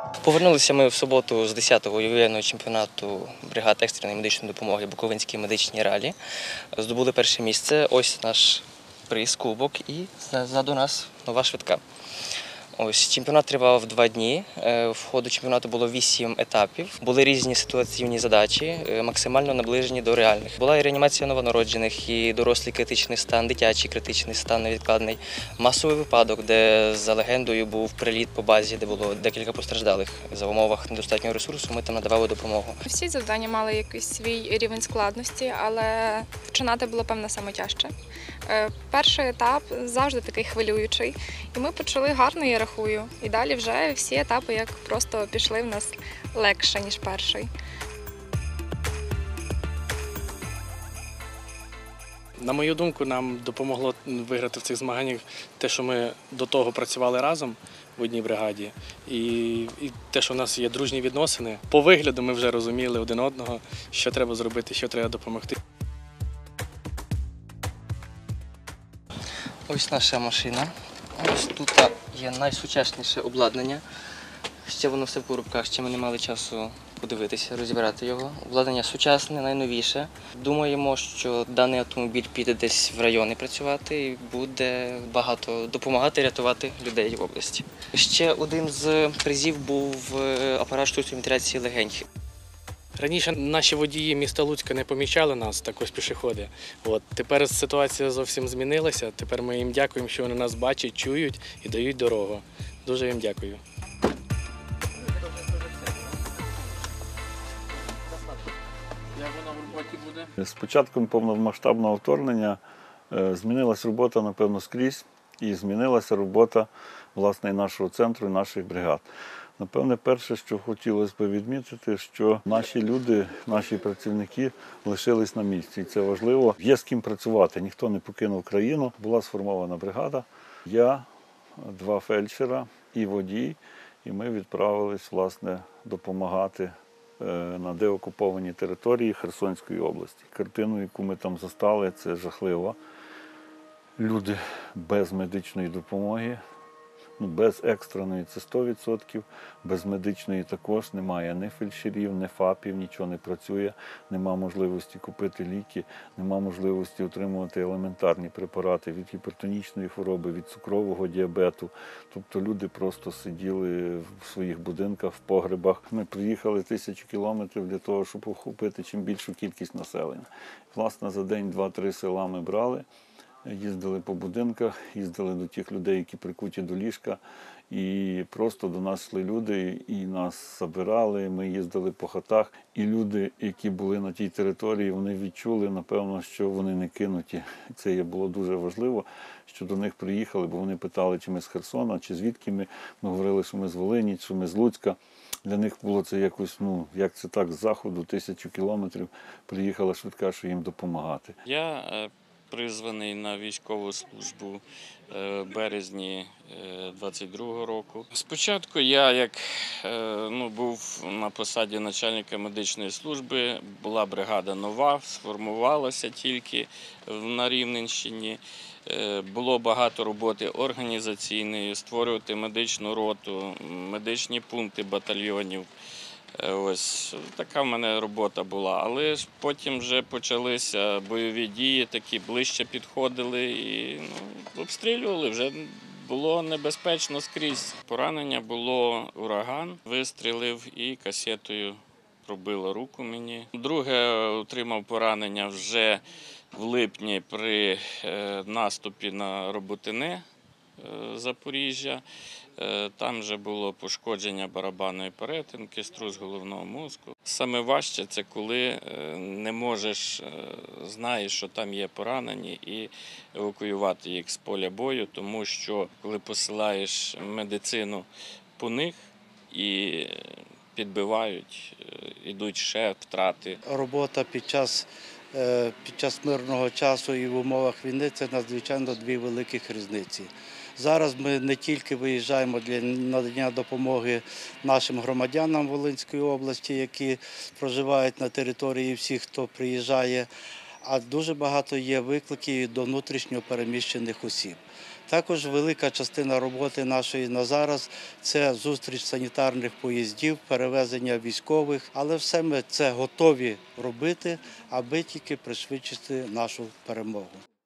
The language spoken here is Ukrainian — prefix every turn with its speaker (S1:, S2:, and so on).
S1: Повернулися ми в суботу з 10-го ювілейного чемпіонату бригад екстреної медичної допомоги Буковинські медичні ралі. Здобули перше місце. Ось наш приз, кубок і ззаду нас нова швидка. Ось чемпіонат тривав 2 дні. В ходу чемпіонату було 8 етапів. Були різні ситуаційні задачі, максимально наближені до реальних. Була і реанімація новонароджених, і дорослий критичний стан, дитячий критичний стан невідкладний. Масовий випадок, де за легендою був приліт по базі, де було декілька постраждалих. За умовах недостатнього ресурсу ми там надавали допомогу.
S2: Всі завдання мали якийсь свій рівень складності, але починати було, певно, найтяжче. Перший етап завжди такий хвилюючий, і ми почали гарно, я рахую. І далі вже всі етапи як просто пішли в нас легше, ніж перший.
S3: На мою думку, нам допомогло виграти в цих змаганнях те, що ми до того працювали разом в одній бригаді, і те, що в нас є дружні відносини. По вигляду ми вже розуміли один одного, що треба зробити, що треба допомогти.
S1: Ось наша машина. Ось тут є найсучасніше обладнання. Ще воно все в коробках, ще ми не мали часу подивитися, розібрати його. Обладнання сучасне, найновіше. Думаємо, що даний автомобіль піде десь в райони працювати і буде багато допомагати рятувати людей в області. Ще один з призів був апарат штучної вентиляції легень.
S3: Раніше наші водії міста Луцька не помічали нас, також пішоходи. Тепер ситуація зовсім змінилася. Тепер ми їм дякуємо, що вони нас бачать, чують і дають дорогу. Дуже їм дякую.
S4: Як воно в роботі буде?
S5: З початком повномасштабного вторгнення змінилася робота, напевно, скрізь, і змінилася робота, власне, і нашого центру, і наших бригад. Напевне, перше, що хотілося б відмітити, що наші люди, наші працівники лишились на місці. І це важливо. Є з ким працювати, ніхто не покинув країну. Була сформована бригада. Я, 2 фельдшера і водій. І ми відправились, власне, допомагати на деокупованій території Херсонської області. Картину, яку ми там застали, це жахливо. Люди без медичної допомоги. Без екстреної це 100%, без медичної також немає ні фельдшерів, ні ФАПів, нічого не працює, нема можливості купити ліки, нема можливості отримувати елементарні препарати від гіпертонічної хвороби, від цукрового діабету. Тобто люди просто сиділи в своїх будинках, в погребах. Ми приїхали 1000 кілометрів для того, щоб охопити чим більшу кількість населення. Власне, за день 2-3 села ми брали. Їздили по будинках, їздили до тих людей, які прикуті до ліжка, і просто до нас йшли люди, і нас забирали, ми їздили по хатах, і люди, які були на тій території, вони відчули, напевно, що вони не кинуті. Це було дуже важливо, що до них приїхали, бо вони питали, чи ми з Херсона, чи звідки ми. Ми говорили, що ми з Волині, що ми з Луцька. Для них було це якось, як це так, з заходу, 1000 кілометрів, приїхала швидка, що їм допомагати.
S4: Я призваний на військову службу в березні 22-го року. Спочатку я був на посаді начальника медичної служби, була бригада нова, сформувалася тільки на Рівненщині. Було багато роботи організаційної, створювати медичну роту, медичні пункти батальйонів. Ось така в мене робота була, але ж потім вже почалися бойові дії, такі ближче підходили і обстрілювали, вже було небезпечно скрізь. Поранення було ураган, вистрілив і касетою пробило руку мені. Друге отримав поранення вже в липні при наступі на Роботине, Запоріжжя. Там вже було пошкодження барабанної перетинки, струс головного мозку. Саме важче – це коли не можеш, знаєш, що там є поранені, і евакуювати їх з поля бою, тому що коли посилаєш медицину по них і підбивають, ідуть ще втрати.
S6: Робота під час мирного часу і в умовах війни – це надзвичайно 2 великих різниці. Зараз ми не тільки виїжджаємо для надання допомоги нашим громадянам Волинської області, які проживають на території всіх, хто приїжджає, а дуже багато є викликів до внутрішньо переміщених осіб. Також велика частина роботи нашої на зараз – це зустріч санітарних поїздів, перевезення військових, але все ми це готові робити, аби тільки пришвидшити нашу перемогу.